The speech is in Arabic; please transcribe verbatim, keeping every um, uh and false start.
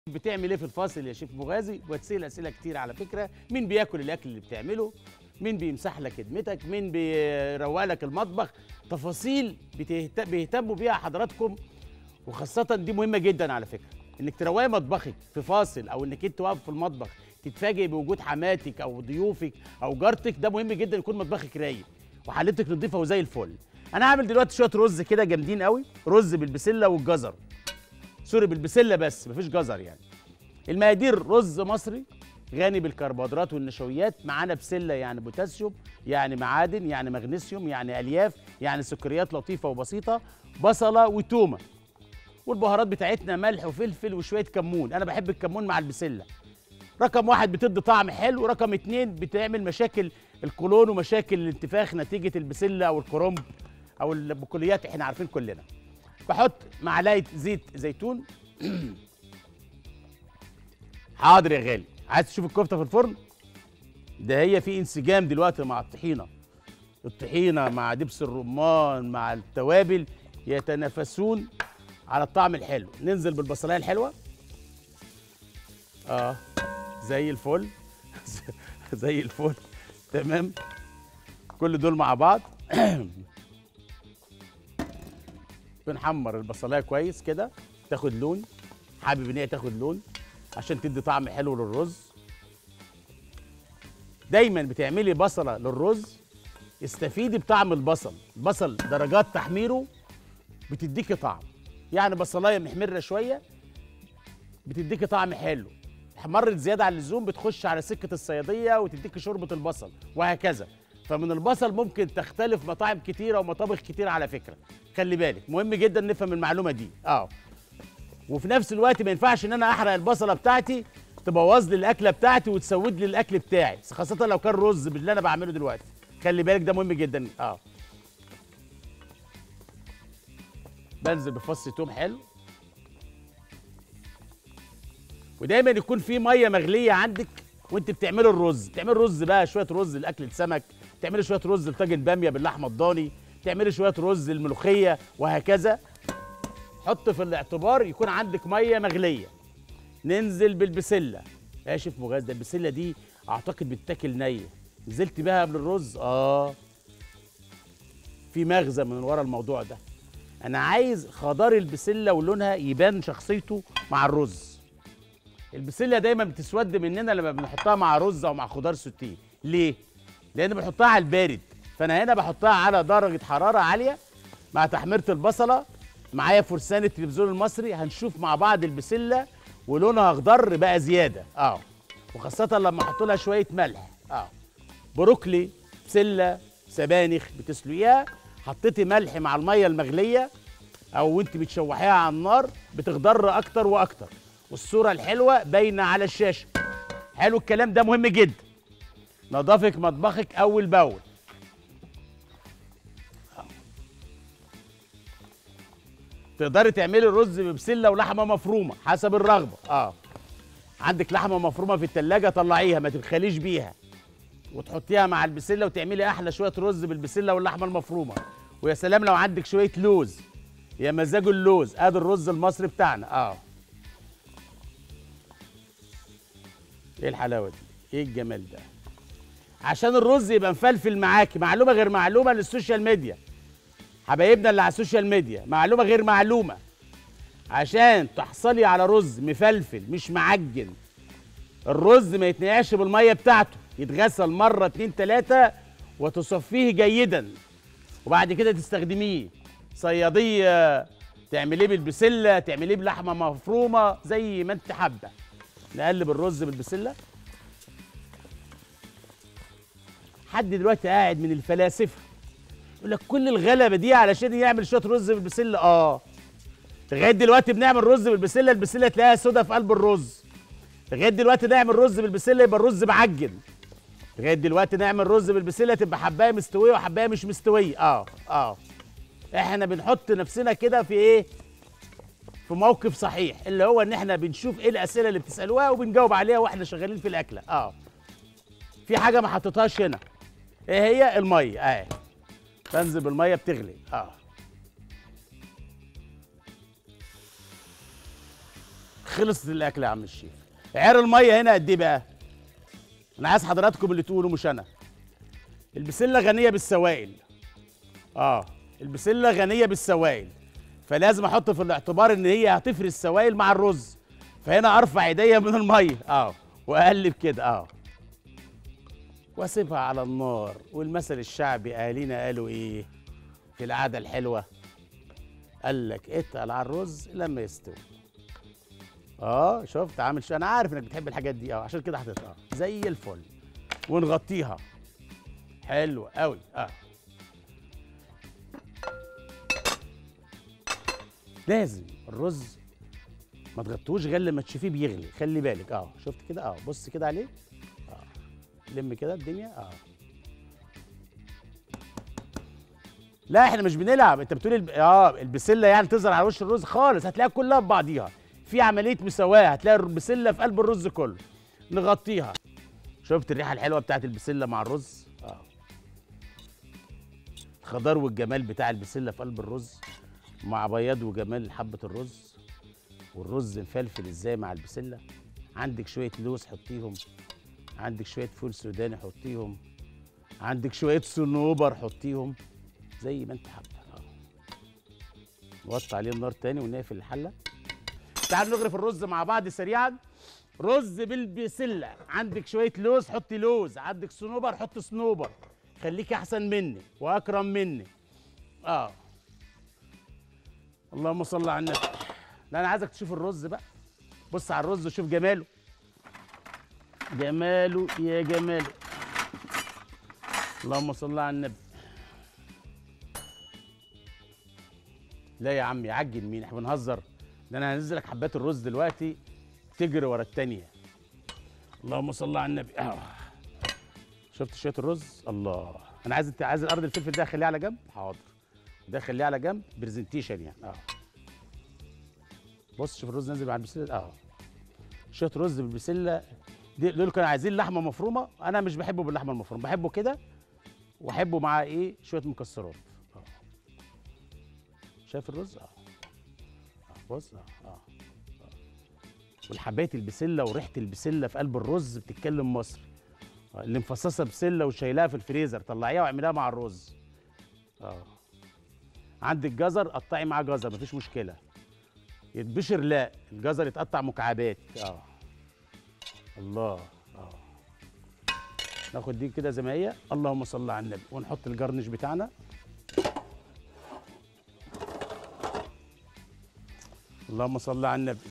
بتعمل ايه في الفاصل يا شيف مغازي؟ وهتسال اسئله كتير على فكره. مين بياكل الاكل اللي بتعمله؟ مين بيمسح لك خدمتك؟ مين بيروق لك المطبخ؟ تفاصيل بتهت... بيهتموا بيها حضراتكم، وخاصه دي مهمه جدا على فكره، انك تروقي مطبخك في فاصل، او انك انت واقف في المطبخ تتفاجئ بوجود حماتك او ضيوفك او جارتك. ده مهم جدا يكون مطبخك رايق وحالتك نظيفه وزي الفل. انا هعمل دلوقتي شويه رز كده جامدين قوي، رز بالبسله والجزر. سوري، بالبسله بس، مفيش جزر يعني. المقادير: رز مصري غني بالكربوهيدرات والنشويات، معانا بسله يعني بوتاسيوم، يعني معادن، يعني مغنيسيوم، يعني الياف، يعني سكريات لطيفه وبسيطه، بصله وتومه. والبهارات بتاعتنا ملح وفلفل وشويه كمون. انا بحب الكمون مع البسله. رقم واحد بتدي طعم حلو، رقم اتنين بتعمل مشاكل القولون ومشاكل الانتفاخ نتيجه البسله او الكرنب او البقوليات، احنا عارفين كلنا. بحط معلقه زيت زيتون. حاضر يا غالي. عايز تشوف الكفته في الفرن؟ ده هي في انسجام دلوقتي مع الطحينه. الطحينه مع دبس الرمان مع التوابل يتنافسون على الطعم الحلو. ننزل بالبصلايه الحلوه. اه زي الفل. زي الفل. تمام. كل دول مع بعض. بنحمر البصلايه كويس كده، تاخد لون. حابب ان هي تاخد لون عشان تدي طعم حلو للرز. دايما بتعملي بصله للرز استفيدي بطعم البصل. البصل درجات تحميره بتديكي طعم، يعني بصلايه محمره شويه بتديكي طعم حلو، احمرت زياده عن اللزوم بتخش على سكه الصياديه وتديكي شوربه البصل، وهكذا. فمن البصل ممكن تختلف مطاعم كتيره ومطابخ كتيره على فكره. خلي بالك، مهم جدا نفهم المعلومه دي. اه وفي نفس الوقت ما ينفعش ان انا احرق البصله بتاعتي تبوظ لي الاكله بتاعتي وتسود لي الاكل بتاعي، خاصه لو كان رز باللي انا بعمله دلوقتي. خلي بالك ده مهم جدا. اه بنزل بفص توم حلو، ودايما يكون في ميه مغليه عندك وانت بتعملي الرز. بتعملي رز بقى شويه رز لاكله سمك، تعملي شويه رز لطاجن باميه باللحمه الضاني، تعملي شويه رز الملوخيه، وهكذا. حط في الاعتبار يكون عندك ميه مغليه. ننزل بالبسله. يا شيف مغاز، ده البسله دي اعتقد بتتاكل نيه. نزلت بيها قبل الرز. اه في مغزى من ورا الموضوع ده. انا عايز خضار البسله ولونها يبان شخصيته مع الرز. البسله دايما بتسود مننا لما بنحطها مع رز او مع خضار سوتيه. ليه؟ لان بنحطها على البارد، فانا هنا بحطها على درجه حراره عاليه مع تحميره البصله. معايا فرسان التلفزيون المصري، هنشوف مع بعض البسله ولونها اخضر بقى زياده. اه وخاصه لما احط لها شويه ملح. اه بروكلي، بسله، سبانخ بتسلقيها، حطيتي ملح مع الميه المغليه او وانت بتشوحيها على النار بتخضر اكتر واكتر، والصوره الحلوه باينه على الشاشه. حلو الكلام ده، مهم جدا. نظافك مطبخك اول باول. تقدري تعملي الرز ببسله ولحمه مفرومه حسب الرغبه. اه عندك لحمه مفرومه في التلاجة طلعيها، ما تبخليش بيها، وتحطيها مع البسله وتعملي احلى شويه رز بالبسله واللحمه المفرومه. ويا سلام لو عندك شويه لوز، يا مزاج اللوز. ادي الرز المصري بتاعنا. اه ايه الحلاوه دي، ايه الجمال ده. عشان الرز يبقى مفلفل معاكي، معلومه غير معلومه للسوشيال ميديا، حبايبنا اللي على السوشيال ميديا، معلومه غير معلومه. عشان تحصلي على رز مفلفل مش معجن، الرز ما يتنقعش بالميه بتاعته، يتغسل مره اتنين تلاته وتصفيه جيدا، وبعد كده تستخدميه صياديه، تعمليه بالبسله، تعمليه بلحمه مفرومه، زي ما انت حابه. نقلب الرز بالبسله. حد دلوقتي قاعد من الفلاسفه يقول لك كل الغلبه دي علشان يعمل شويه رز بالبسله. اه لغايه دلوقتي بنعمل رز بالبسله، البسله تلاقيها سودا في قلب الرز. لغايه دلوقتي نعمل رز بالبسله يبقى الرز معجن. لغايه دلوقتي نعمل رز بالبسله تبقى حبايه مستويه وحبايه مش مستويه. اه اه احنا بنحط نفسنا كده في ايه؟ في موقف صحيح، اللي هو ان احنا بنشوف ايه الاسئله اللي بتسالوها وبنجاوب عليها واحنا شغالين في الاكله. اه في حاجه ما حطيتهاش هنا، ايه هي؟ الميه. اه بنزل بالميه بتغلي. اه خلصت الاكل يا عم الشيف. عيار الميه هنا قد ايه بقى؟ انا عايز حضراتكم اللي تقولوا مش انا. البسله غنيه بالسوائل. اه البسله غنيه بالسوائل، فلازم احط في الاعتبار ان هي هتفرز السوائل مع الرز. فهنا ارفع ايديا من الميه اه واقلب كده اه واسيبها على النار. والمثل الشعبي اهالينا قالوا ايه في القعده الحلوه؟ قال لك اتقل على الرز لما يستوي. اه شفت عامل شو، انا عارف انك بتحب الحاجات دي اه عشان كده حطيتها اه زي الفل. ونغطيها. حلو قوي اه لازم الرز ما تغطوش غير لما تشوفيه بيغلي. خلي بالك اه شفت كده اه بص كده عليه اه لم كده الدنيا اه لا احنا مش بنلعب. انت بتقول الب... اه البسله يعني تظهر على وش الرز خالص، هتلاقيها كلها ببعضيها في عمليه مساواه، هتلاقي البسله في قلب الرز كله. نغطيها. شفت الريحه الحلوه بتاعت البسله مع الرز اه الخضار والجمال بتاع البسله في قلب الرز مع بياض وجمال حبه الرز، والرز مفلفل ازاي مع البسله. عندك شويه لوز حطيهم، عندك شويه فول سوداني حطيهم، عندك شويه صنوبر حطيهم زي ما انت حابه. نوطي عليه النار تاني ونقفل الحله. تعالوا نغرف الرز مع بعض سريعا. رز بالبسله، عندك شويه لوز حطي لوز، عندك صنوبر حط صنوبر، خليك احسن مني واكرم مني. اه اللهم صل على النبي. لا انا عايزك تشوف الرز بقى. بص على الرز وشوف جماله. جماله يا جماله. اللهم صل على النبي. لا يا عم يعجل مين، احنا بنهزر. ده انا هنزلك حبات الرز دلوقتي تجري ورا التانيه. اللهم صل على النبي. اه شفت شويه الرز؟ الله. انا عايز انت عايز الارض الفلفل ده خليه على جنب. حاضر. ده خليه على جنب برزنتيشن يعني اه بص شوف الرز نازل مع البسله اه شويه رز بالبسله. دول كانوا عايزين لحمه مفرومه، انا مش بحبه باللحمه المفرومه، بحبه كده واحبه مع ايه شويه مكسرات اه شايف الرز اه اه بص اه اه والحبايه البسله وريحه البسله في قلب الرز بتتكلم مصري. آه. اللي مفصصه بسله وشايلاها في الفريزر طلعيها واعمليها مع الرز. اه عندك جزر قطعي معاه جزر مفيش مشكله. يتبشر لا الجزر يتقطع مكعبات اه الله اه ناخد دي كده زي ما هي. اللهم صل على النبي. ونحط الجرنش بتاعنا. اللهم صل على النبي.